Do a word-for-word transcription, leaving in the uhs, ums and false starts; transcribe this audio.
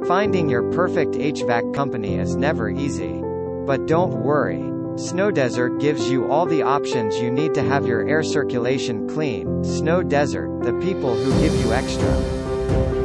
Finding your perfect H V A C company is never easy. But don't worry. Snow Desert gives you all the options you need to have your air circulation clean. Snow Desert, the people who give you extra.